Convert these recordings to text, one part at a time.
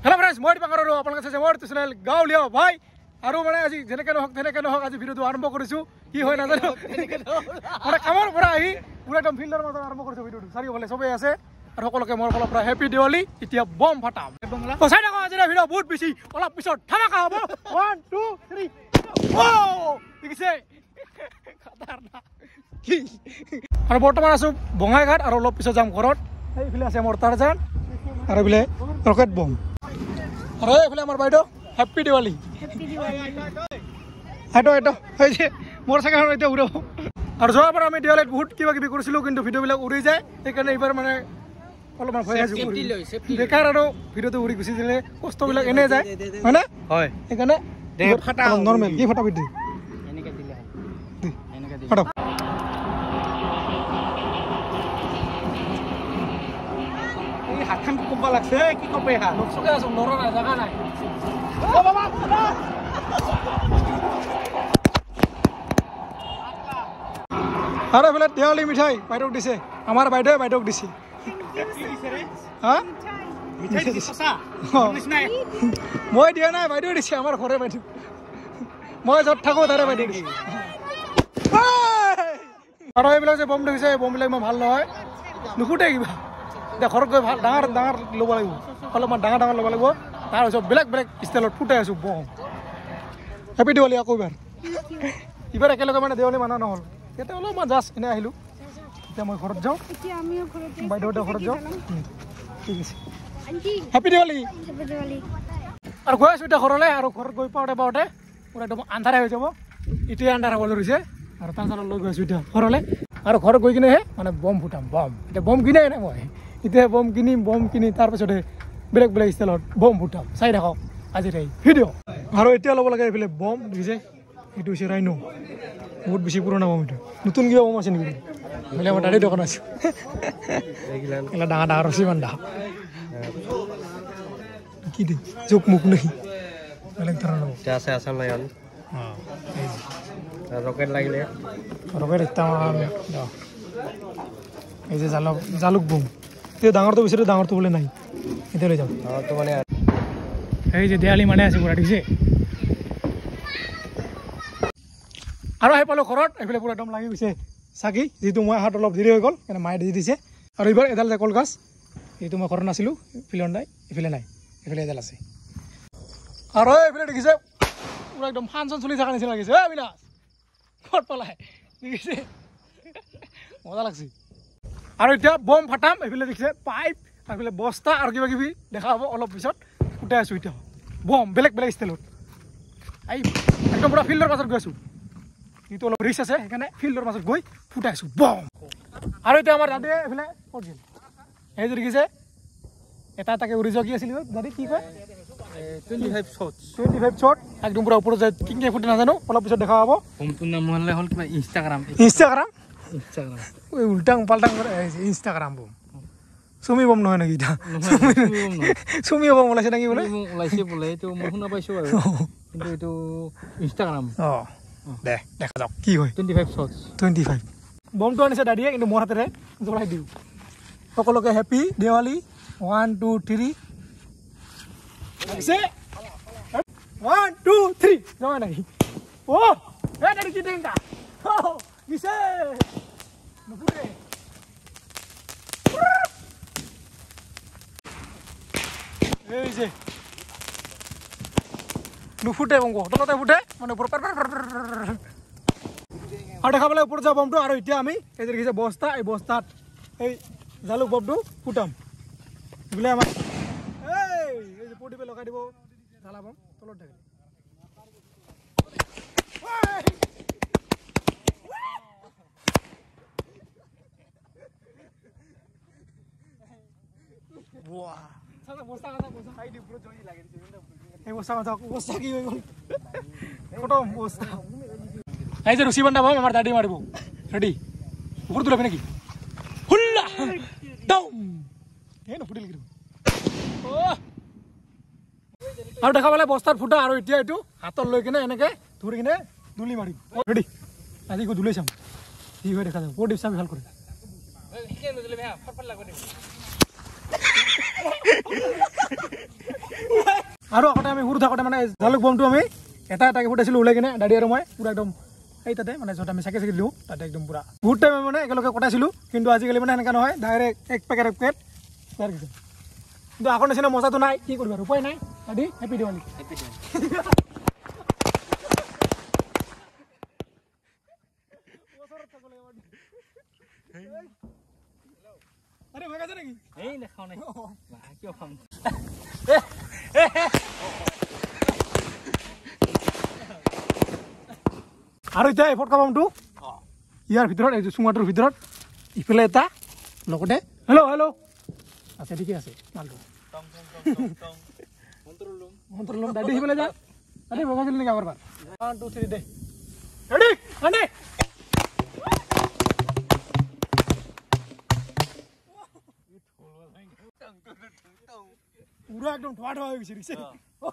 hello friends মই দীপক আৰু আপোনালোকে চাইছে মোৰ চেনেল গাঁৱলীয়া ভাই আৰু মানে আজি যেনেকৈ নহওক আজি ভিডিঅ'টো আৰম্ভ কৰিছো কি হয় নাজানো মানে কামৰ পৰা আহি পুৰা একদম ফিল্ডৰ মাজত আৰম্ভ কৰিছো ভিডিঅ'টো চাৰিওফালে চবেই আছে আৰু সকলোকে মোৰ ফালৰ পৰা হেপী দিৱালী এতিয়া বম ফাটাম চাই থাকক আজি ভিডিঅ' বহুত বেছি অলপ পিছত ধামাকা হ'ব 1 2 3 ও ঠিক আছে খতৰনাক কি আৰু বৰ্তমান আছো বঙাইঘাট আৰু অলপ পিছত যাম ঘৰত এইফালে আছে মোৰ টাৰজান আৰু এইফালে ৰকেট বম আৰু এইফালে আমাৰ বাইদেউ হেপী দিৱালী এইটো হৈছে মোৰ চাইকেলখন এতিয়া উৰাব আৰু যোৱাবাৰ আমি দিৱালীত বহুত কিবা কিবি কৰিছিলোঁ কিন্তু ভিডিঅ'বিলাক উৰি যায় সেইকাৰণে এইবাৰ মানে অলপমান ভয় আছোঁ বেকাৰ আৰু ভিডিঅ'টো উৰি গুচি দিলে কষ্টবিলাক এনে যায় হয়নে হয় সেইকাৰণে নৰ্মেল কি ফটাবি দি ফটাওক হাতখন কোম্পা লাগছে কি কপে হা নকচকে আছো নৰ নাই জাগা নাই ও বাবা আরে বলে দেওয়ালি মিঠাই বাইদেউক দিছে আমার বাইদেউক দিছে হা মিঠাই দিছে সসা নাই মই দিয়া নাই বাইদেউ দিছে আমার ঘরে বাইদেউ মই যত থাকো তারে বাইদেউ দিছে আৰু এইবিলাক যে বম দেখিছে বমবিলাক মই ভাল নহয় নুকুটে কিবা এতিয়া ঘৰত গৈ ভাল ডাঙৰ ডাঙৰ ল'ব লাগিব অলপমান ডাঙৰ ডাঙৰ ল'ব লাগিব তাৰপিছত বেলেগ বেলেগ ষ্টাইলত ফুটাই আছোঁ বম হেপী দিৱালী আকৌ এইবাৰ একেলগে মানে দেৱালী মানা নহ'ল এতিয়া অলপমান জাষ্ট এনে আহিলোঁ এতিয়া মই ঘৰত যাওঁ বাইদেউহঁতৰ ঘৰত যাওঁ ঠিক আছে হেপী দিৱালী আৰু গৈ আছোঁ এতিয়া ঘৰলৈ আৰু ঘৰত গৈ পাওঁতে পুৰা একদম আন্ধাৰে হৈ যাব এতিয়া আন্ধাৰ হ'ব ধৰিছে আৰু তাৰপিছত লৈ গৈ আছোঁ এতিয়া ঘৰলৈ আৰু ঘৰত গৈ কিনেহে মানে বম ফুটাম বম এতিয়া বম কিনাই নাই মই এতিয়া বম কিনি তাৰপিছতে বেলেগ বেলেগ ষ্টাইলত বম ফুটাম চাই থাকক আজিৰ এই ভিডিঅ' আৰু এতিয়া ল'ব লাগে এইফালে বম দেখিছে এইটো হৈছে ৰাইনো বহুত বেছি পুৰণা বম এইটো নতুন কিবা বম আছে নেকি বোলে আমাৰ দাদী দোকান আছে এইবিলাক ডাঙৰ ডাঙৰ ৰছী বান্ধা কি দে জোক মুখ নেকি বেলেগ ধৰণৰ আছে আছাম লাইন ৰকেট লাগিলে ৰকেট এটা এই যে জালুক বম এই ডাঙৰটো বিচাৰি ডাঙৰটো বোলে নাই এতিয়া লৈ যাম মানে এই যে দেৱালী মানে আছে পুৰা দেখিছে আৰু আহি পালোঁ ঘৰত এইফালে পুৰা একদম লাগি গৈছে চাকি যিটো মই হাত অলপ দেৰি হৈ গ'ল সেইকাৰণে মায়ে দি দিছে আৰু এইবাৰ এডাল যে কলগছ এইটো মই ঘৰত নাছিলোঁ ফিল্ডত নাই এইফালে নাই এইফালে এডাল আছে আৰু এইফালে দেখিছে পুৰা একদম ফাংচন চলি থকা নিচিনা লাগিছে বিনাশ ক'ত পলাই দেখিছে মজা লাগছে আৰু এতিয়া বম ফাটাম এইফালে দেখিছে পাইপ এইফালে বস্তা আৰু কিবা কিবি দেখা হ'ব অলপ পিছত ফুটাই আছোঁ এতিয়া বম বেলেগ বেলেগ ষ্টাইলত একদম পুৰা ফিল্ডৰ মাজত গৈ আছোঁ এইটো অলপ ৰিক্স আছে সেইকাৰণে ফিল্ডৰ মাজত গৈ ফুটাই আছোঁ বম আৰু এতিয়া আমাৰ দাদীয়ে এইফালে ক'ত গ'ল এই যে দেখিছে এটা এটাকে উৰি যোৱা কি আছিল দাদী কি কয় 25 শ্বট একদম পুৰা ওপৰত যায় কিংকে ফুটে নাজানো অলপ পিছত দেখা হ'ব সম্পূৰ্ণ মহলে হ'ল কিবা ইনষ্টাগ্ৰাম উল্টাং পাল্টাং ইনষ্টাগ্ৰাম বম চুমি বম নহয় নেকি চুমি বম ওলাইছে নেকি বোলে ওলাইছে বোলে এইটো মই শুনা পাইছোঁ আৰু কিন্তু এইটো ইনষ্টাগ্ৰাম দে দেখা যাওক কি হয় 25 বমটো আনিছে দাদীয়ে কিন্তু মোৰ হাতেৰে জ্বলাই দিওঁ সকলোকে happy Diwali 1 2 3 Say 1 2 3 jangan lagi oh dari kita enggak oh bisa nufute এই যে নুফুটে বমটো তলতে ফুটে মানে আৰু দেখা পালে ওপৰত যাব বমটো আৰু এতিয়া আমি এই যে দেখিছে বস্তা এই বস্তাত এই জালুক বমটো ফুটাম বোলে আমাৰ লগাই দিব জ্বালা বম তলত থাকে এই যে রুচি বান্ধা বম আমার দাদি মারিব রেডি উপর তুলাবি নাকি হুল্লা ডাউন এই না ফুটিল আৰু দেখা পালে বস্তাত ফুটা আৰু এতিয়া এইটো হাতত লৈ কিনে এনেকে ধৰি কিনে দুলি মাৰিম ৰেডি আজি গৈ দুলি চাম কি হয় দেখা যাব ক'ত দিছা ভাল কৰে আৰু আগতে আমি সৰু থাকোঁতে মানে জালুক বমটো আমি এটা এটাকৈ ফুটাইছিলোঁ ওলাই কিনে দাদী আৰু মই পুৰা একদম এই তাতে মানে য'ত আমি চাকি দিওঁ তাতে একদম পুৰা বহুত টাইম মানে একেলগে কটাইছিলোঁ কিন্তু আজিকালি মানে এনেকুৱা নহয় ডাইৰেক্ট এক পেকেট কিন্তু আগৰ নিচিনা মজাটো নাই কি কৰিবা উপায় নাই দাদী হেপী দিৱালী আরে ভাগ আছে নাকি এই না খাও নাই কিয় খাম আৰু এতিয়া এই ফটকা বমটো ইয়াৰ ভিতৰত এই চুঙাটোৰ ভিতৰত ইফালে এটা লগতে হেল্ল' আচ্ছা ঠিকে আছে মালটো মন্ত্ৰলম দাদি সিফালে যা আরে ভগাইছিল নেকি আগৰবাৰ 1 2 3 দে ৰেডি আনে পুরা একদম ঠোয়া ঠোয়া হয়ে গেছে রিক্সা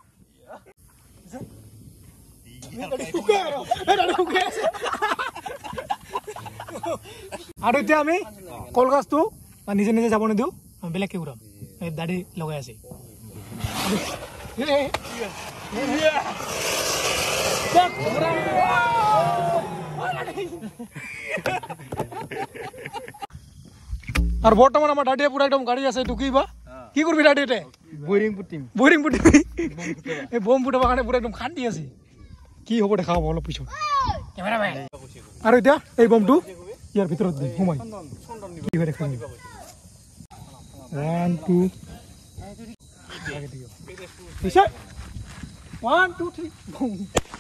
আৰু এতিয়া আমি কলগাছটো নিজে নিজে যাব নিদিওঁ বেলেগকে উৰাম দাঢ়ি লগাই আছে আৰু বৰ্তমান আমাৰ দাদিয়ে পুৰা একদম গাড়ী আছে এইটো কি বা কি কৰিবি দাদিতে বৰিং পুটিম এই বম ফুটাবৰ কাৰণে পুৰা একদম খান্দি আছে কি হ'ব দেখা হ'ব অলপ পিছত আৰু এতিয়া এই বমটো ইয়াৰ ভিতৰত দিম সোমাই কি হয় দেখা 1 2 পিছে 1 2 3 বম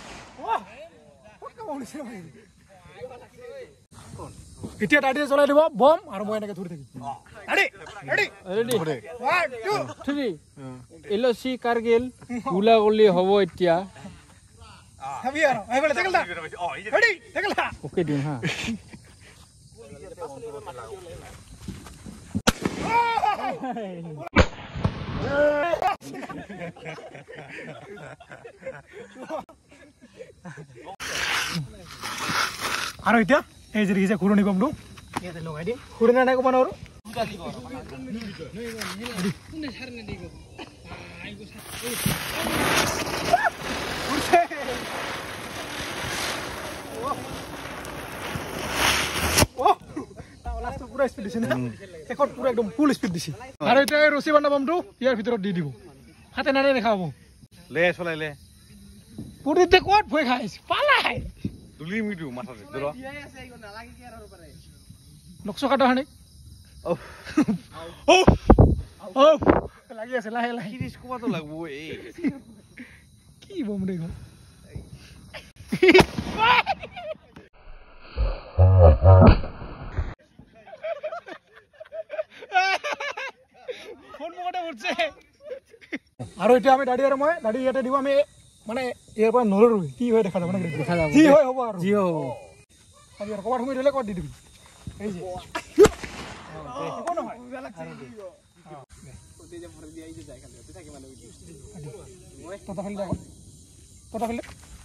এতিয়া দাদিয়ে জ্বলাই দিব বম আৰু মই এনেকে ধৰি থাকিম ৰেডি 1 2 3 এলচি কারগিল গুলাগুলি হব এতিয়া হাবি আৰু এইফালে টেকেল দা ৰেডি টেকেল দা ওকে দিম হা আৰু এতিয়া এই যে ৰিজা খুৰণি বমটো ইয়াতে লগাই দিম খুৰণি নাই কবা নৰো পুৰা স্পীড দিছে না শেষত পুৰা একদম ফুল স্পীড দিছে আৰু এতিয়া ৰছী বান্ধা বমটো ইয়াৰ ভিতৰত দি দিব হাতে নাৰে দেখাব লে চলাই লে পুৰিতে ক'ত ভয় খাইছ পালাই দুলি মিটু মাথাতে ধৰ লক্ষ্য কাটা হানি ও লাগি আছে লাহে লাহে কিৰিস কোৱাটো লাগব এই কি বম রে ফোন মতে উঠছে আৰু এতিয়া আমি দাদি আৰু মই দাদি ইয়াতে দিব আমি মানে ইয়াৰ পৰা নলৰো কি হয় দেখা যাব না দেখা যাব কি হয় হ'ব আৰু জি হ'ব আজি আৰু কবাৰ সময় দিলে কত দি দিবি এই যে কোন হয় কথা ফেলে দেখো কথা ফেলে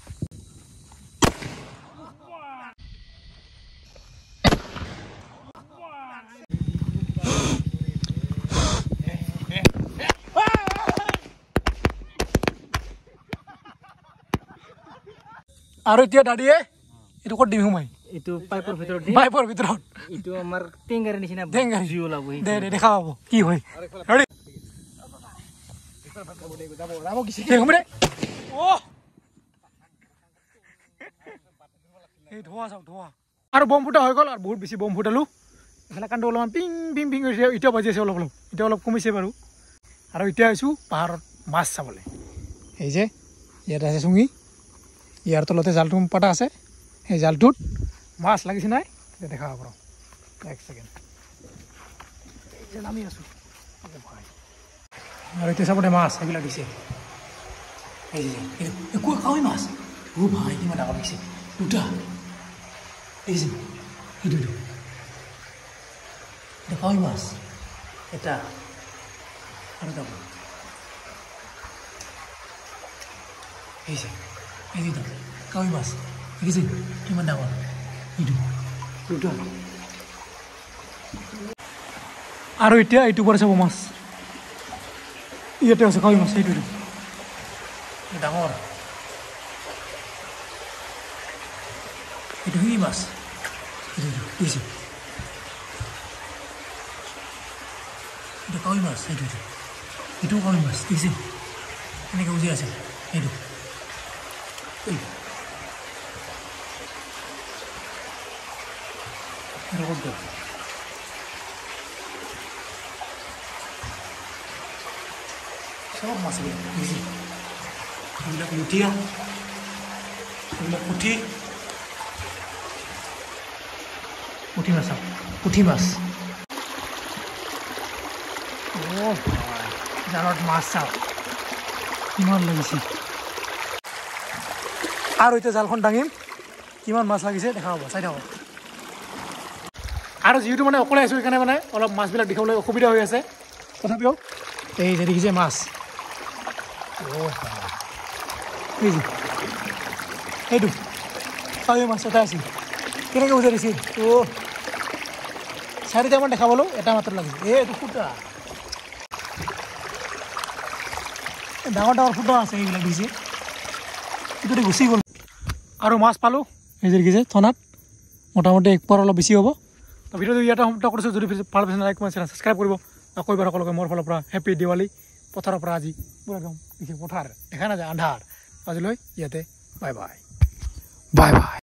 আৰু এতিয়া দাদিয়ে এটো কত দিম হুমাই এটো পাইপৰ ভিতৰত এটো আমাৰ টেংগাৰ নিচিনা টেংগাৰ জি ওলাব দে দেখা পাব কি হয় ৰেডি যাব ৰাম কি শিকে হুমৰে ও এই ধোৱা চাও ধোৱা আৰু বম ফুটা হৈ গল আৰু বহুত বেছি বম ফুটালো এফালে কাণ্ড অলপমান পিং পিং পিং কৰিছে এতিয়া বাজি আছে অলপ অলপ এতিয়া অলপ কমিছে বাৰু আৰু এতিয়া আহিছোঁ পাহাৰত মাছ চাবলৈ এই যে ইয়াত আছে চুঙি ইয়াৰ তলতে জালটো পাতা আছে সেই জালটোত মাছ লাগিছে নাই দেখা পাব এক ছেকেণ্ড নামি আছোঁ আৰু এতিয়া চাবলৈ মাছ এইবিলাক দিছে এই যে কাৱৈ মাছ ও ভাই কিমান ডাঙৰ লাগিছে দুটা এই যে সেইটো এটা কাৱৈ মাছ এটা আৰু এটা এই যে এই দুটা কাৱৈ মাছ দেখিছে কিমান ডাঙৰ এইটো দুটা আৰু এতিয়া এইটো পৰা চাব মাছ ইয়াতে আছে কাৱৈ মাছ এইটো ডাঙৰ এইটো কি মাছ এইটো কাৱৈ মাছ এইটোও কাৱৈ মাছ দেখিছে এনেকৈ বুজি আছে এইটো সব মাছ দেখিছে এইবিলাক লুটিয়া এইবিলাক পুঠি মাছ পুঠি মাছ জালত মাছ চাওক কিমান লাগিছে আৰু এতিয়া জালখন দাঙিম কিমান মাছ লাগিছে দেখা হ'ব চাই থাকক আৰু যিহেতু মানে অকলে আছোঁ সেইকাৰণে মানে অলপ মাছবিলাক দেখাবলৈ অসুবিধা হৈ আছে তথাপিও এই যে দেখিছে মাছ এইটো কাৱৈ মাছ এটা আছিল কেনেকৈ বুজাই দিছিল চাৰিটামান দেখা পালোঁ এটা মাত্ৰ লাগিছে এইটো ফুটা ডাঙৰ ডাঙৰ ফুটা আছে এইবিলাক দিছে এইটোতে গুচি গ'ল আৰু মাছ পালোঁ এই যে দেখিছে থনাত মোটামুটি এক পোৱাৰ অলপ বেছি হ'ব তো ভিডিঅ'টো ইয়াতে সমাপ্ত কৰিছোঁ যদি ভাল পাইছে লাইক কমেণ্ট চেনেল ছাবস্ক্ৰাইব কৰিব আকৌ এবাৰ সকলোকে মোৰ ফালৰ পৰা হেপী দিৱালী পথাৰৰ পৰা আজি পুৰা একদম দেখি পথাৰ দেখা নাযায় আন্ধাৰ আজিলৈ ইয়াতে বাই বাই বাই বাই